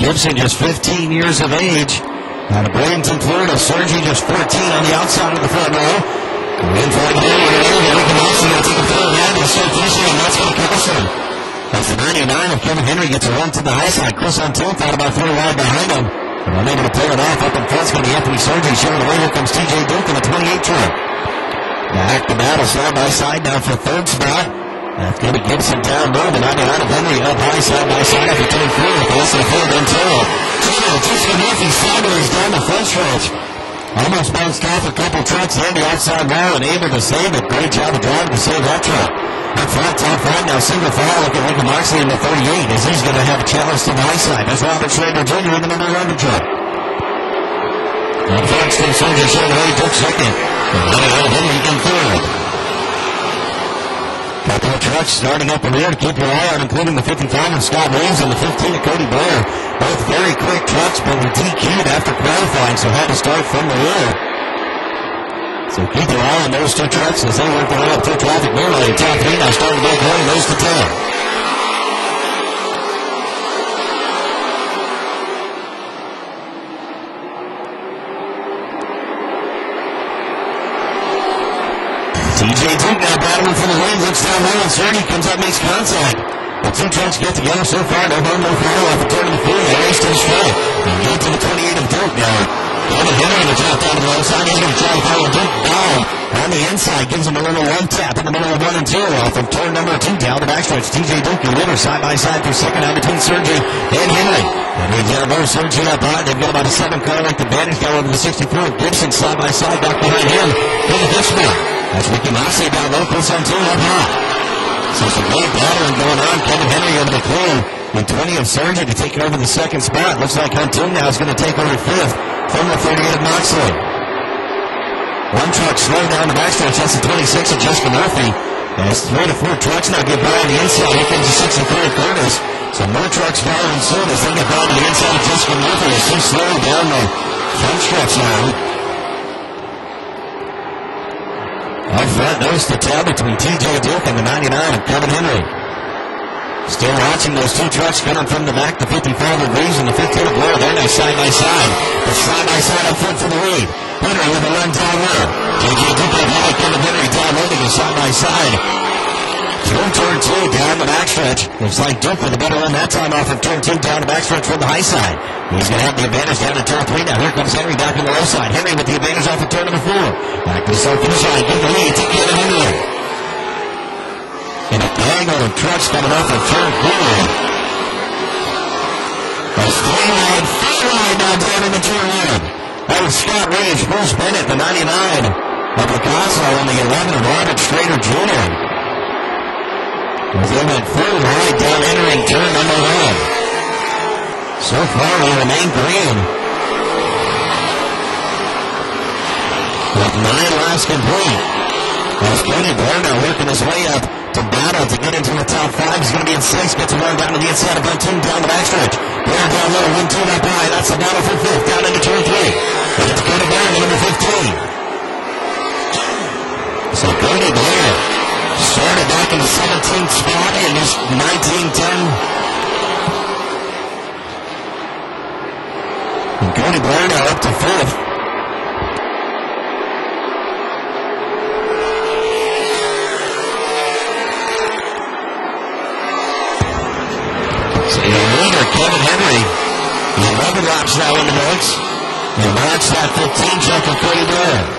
Gibson, just 15 years of age. Out of Bradenton, Florida. Sergi, just 14 on the outside of the front row. In for him here. Ricky Moxley going to take a throw ahead and start finishing, and that's going to cost him. That's the 99 of Kevin Henry. Gets a run to the high side. Chris on 10th, out about 3 wide behind him. And unable to pull it off. Up in front's going to be Anthony Sergi. Showing the way. Here comes TJ Duke in the 28 truck. Back to battle side by side now for third spot. That's going to Gibson down low. The 99 of Henry up high side by side after turn 4 with less than a foot until Jessica Murphy sideways down the front stretch. Almost bounced off a couple trucks on the outside wall and able to save it. Great job of driving to save that truck. Up front, top right now, single file. Look at Ricky Moxley in the 38 as he's going to have a challenge to the high side. That's Robert Schrader Jr. in the number 11 truck. Up front, still Sergi showing the way, took second. And Henry in third. Couple of trucks starting up the rear to keep your eye on, including the 55 of Scott Williams and the 15 of Cody Blair. Both very quick trucks, but were DQ'd after qualifying, so had to start from the rear. So keep your eye on those two trucks as they work their way up through traffic normally. Top 3 now starting to break away, nose to tail. TJ Duke now battling for the lead. Looks down low and Sergi comes up, makes contact. The two trucks get together so far. No harm, no foul off the turn of the field. They race to the straight. And get to the 28 of Duke now. Kevin Henry in the top down to the outside. He's going to try to follow Duke down. On the inside, gives him a little one tap in the middle of 1 and 2 off of turn number 2 down the backstretch. TJ Duke and Ritter side by side through second out between Sergi and Henry. And we get both Sergi up high. They've got about a 7-car length advantage down over the 64. Gibson side by side back behind him for the fifth spot. That's Ricky Moxley down low, Chris on 2 up high. So some great battling going on. Kevin Henry over the clean. And 20 of Sergi to take over the second spot. Looks like Huntoon now is going to take over fifth from the 38 of Moxley. One truck slowed down the backstretch. That's the 26 of Jessica Murphy. As 3 to 4 trucks now get by on the inside. Here comes the 63 of Curtis. So more trucks following soon as they get by on the inside of Jessica Murphy. As she slowed down the front stretch now. Up front, nose to tail between TJ Duke and the 99 of Kevin Henry. Still watching those two trucks coming from the back, the 55 of Reeves and the 15 of Blair. They're now side by side. But side by side up front for the lead. Henry with a run down low. TJ Duke up high, Kevin Henry down low. They go side by side. Through turn 2 down the backstretch. Looks like Duke with a better run that time off of turn 2 down the backstretch from the high side. He's going to have the advantage down to turn 3 now. Here comes Henry back on the low side. Henry with the advantage off of turn number 4. Back to the start finish line. Give the lead to Kevin Henry. And a tangle of trucks coming off of turn 4. A 3-line now down in the turn 1. That was Scott Reeves, Bruce Bennett, the 99 of Picasso, and the 11 of Robert Schrader Jr. As they went full right down entering turn number 1. So far, they remain green. With 9 laps complete. As Cody Blair now working his way up to battle to get into the top 5. He's going to be in 6. Gets a run down to the inside of Huntoon down the backstretch. Blair down low, 1-2 up high. That's the battle for 5th down into turn 3. And it's Cody Blair, number 15. So Cody Blair started back in the 17th spot in this 1910. And Cody Blair now up to 5th. So the leader, Kevin Henry, 11 laps now in the mix. And that's that 15 truck of Cody Blair.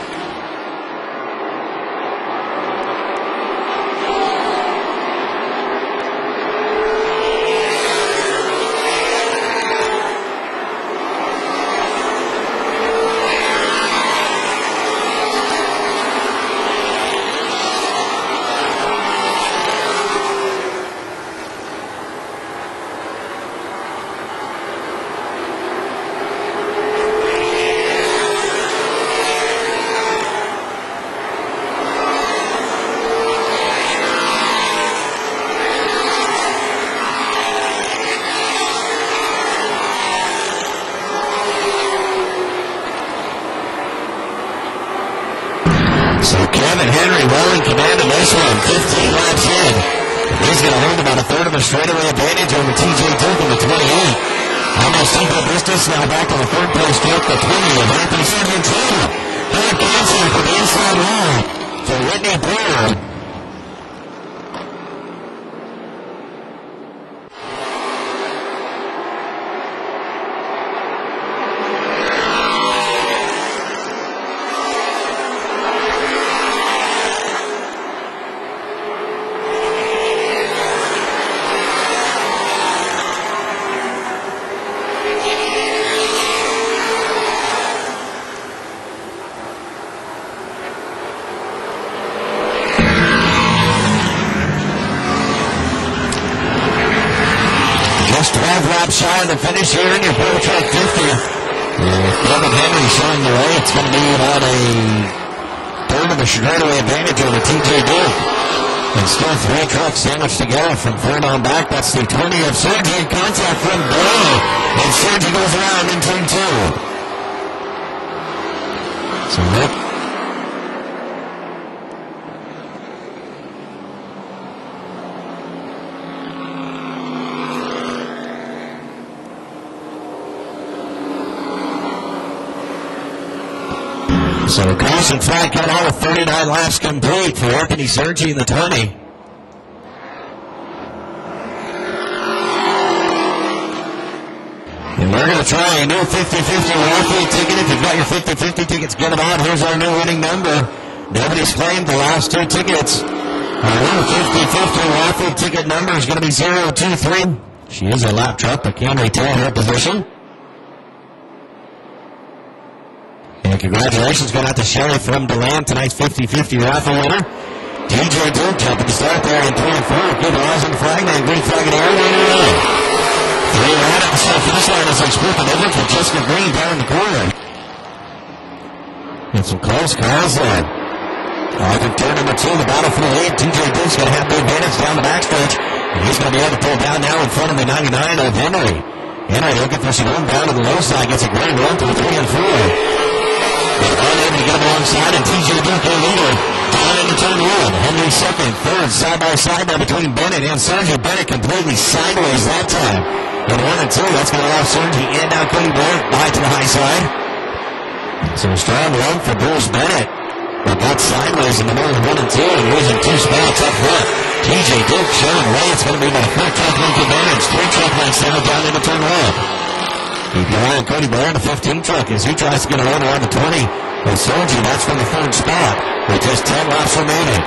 So Kevin Henry well in command of this one, 15 laps in. He's going to hold about a third of a straightaway advantage over TJ Duke in the 28. On the steeper distance. Now back to the third place stroke, the 20 of Anthony Sargentini. Hard contact for the inside wall for Whitney Blair. Shy of the finish here in your Pro Truck 50. Kevin Henry showing the way. It's going to be about a third of a straightaway advantage over TJ Duke. And still 3 trucks sandwiched together from third on back. That's the 20 of Sergi in contact from Blair. And Sergi goes around in turn 2. So Rick. So caution flag cut out with 39 laps complete for Anthony Sergi in the 20. And we're going to try a new 50-50 raffle ticket. If you've got your 50-50 tickets, get them out. Here's our new winning number. Nobody's claimed the last 2 tickets. Our new 50-50 raffle ticket number is going to be 023. She is a lap truck, but can retain her position. And congratulations going out to Sherry from DeLand, tonight's 50-50 raffle winner. TJ Duke jumping to start there in 3 and 4. Keep your eyes on the flag, man. Green flag in the air. 3 right at the finish line as they split the difference with Jessica Green down in the corner. And some close calls there. Off in turn number 2, the battle for the lead. TJ Duke's going to have the advantage down the backstretch. And he's going to be able to pull down now in front of the 99 of Henry. Henry looking for some room down to the low side. Gets a great run to the 3 and 4. Unable to get him alongside, and TJ Duke a leader. Down into turn 1. Henry second, third, side by side there between Bennett and Sergi. Bennett completely sideways that time. In 1 and 2, that's going to allow Sergi and now Cody Blair by to the high side. So a strong run for Bruce Bennett. But got sideways in the middle of 1 and 2 and losing 2 spots up front. TJ Duke showing way. It's going to be about a 4-truck length advantage. 3 truck lengths down into turn 1. Keep your eye on Cody Blair in the 15 truck as he tries to get a run around the 20. With Sergi, that's from the 3rd spot with just 10 laps remaining.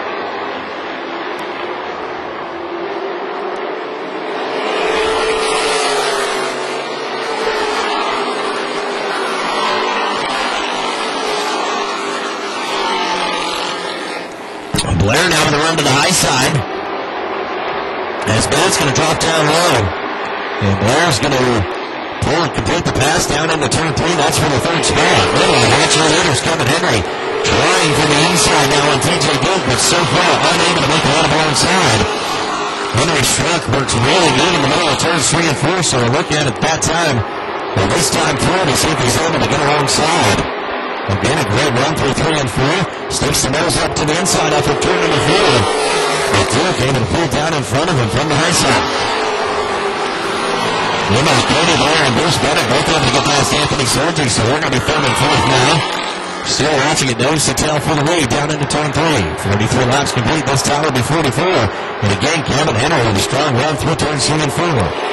Blair now with a run to the high side. As Bennett's going to drop down low. And Blair's going to pull and complete the pass down into turn 3. That's for the 3rd spot. Really, natural leaders Kevin Henry trying from the inside now on TJ Duke, but so far unable to make a lot of alongside. Henry's truck works really good in the middle of turns 3 and 4, so we're looking at it that time. Well, this time through to see if he's able to get alongside. Again, a great run through 3 and 4. Sticks the nose up to the inside after turn number 4. But Duke able to pull down in front of him from the high side. Cody Blair and Bruce Bennett both able to get past Anthony Sergi, so we're going to be 3rd and 4th now. Still watching it, nose to tail for the lead down into turn 3. 43 laps complete, this time will be 44. And again, Kevin Henry with a strong run through turns 3 and 4.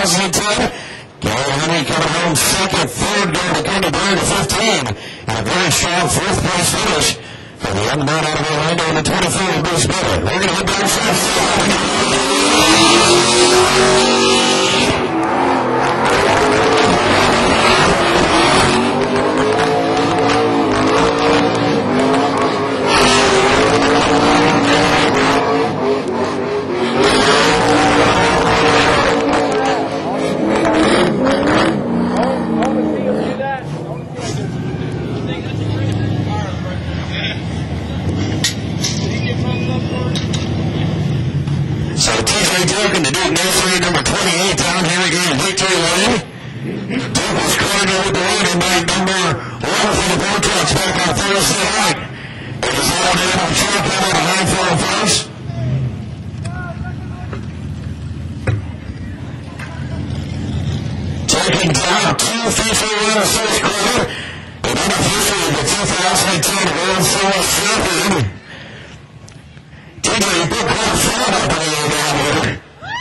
2010. Gary Henry coming home second, third going to Gurney Bird at 15. And a very strong fourth place finish for the young man out of Orlando in the 24 Bruce Miller. We're going to head down south. Duke, number 28 down here again, Victory Lane. Duke was cornered with the lead by number 1 for the Vortex back on Thursday night. It was all down on track out of the handful of folks. Taking down 251 in the first quarter, and unofficially the 2010 World Series champion. TJ, you put quite a shot up in the down here.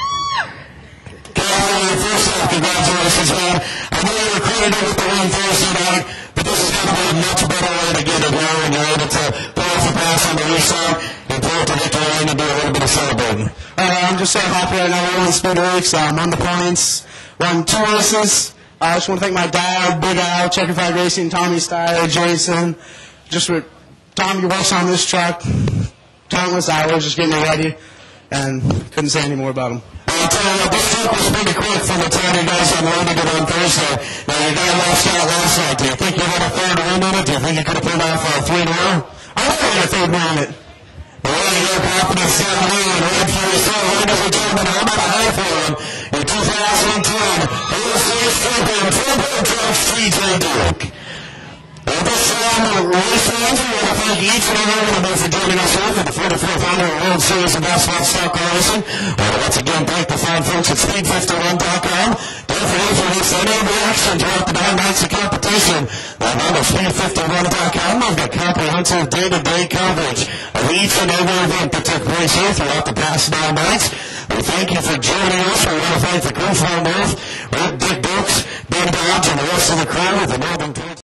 Congratulations, man. I know you were credited with the win Thursday night, but this is going to be a much better way to get it now when you're able to pull off a pass on the east side and pull it to Victory Lane and do a little bit of celebrating. I'm just so happy right now. We're on Speed Weeks. I'm on the points. Won 2 races. I just want to thank my dad, Big Al, Checkerfied Racing, Tommy Steyer, Jason. Just with Tommy works on this truck. Countless hours just getting it ready, and couldn't say any more about him. I'll tell you what, this trip was pretty quick from the time you guys unloaded it on Thursday. Now, you got lost out last night. Do you think you had a third win in it? Do you think you could have pulled off a 3-0? I don't think I had a third win in it. Well, you got confidence in me and Red Fury. So, ladies and gentlemen, how about a half one in 2010? World Series champion, Turbo Trucks, TJ Duke. At this time, race fans, we want to thank each and every one of you for joining us here for the 44th annual World Series of Asphalt Stock Car Racing. I want to once again thank the fine folks at Speed51.com. Don't forget to release any of the action throughout the 9 nights of competition. Log on to Speed51.com. We've got comprehensive day-to-day coverage of each and every event that took place here throughout the past 9 nights. We thank you for joining us. We want to thank the crew from North, Dick Brooks, Ben Dodge, and the rest of the crew with the Northern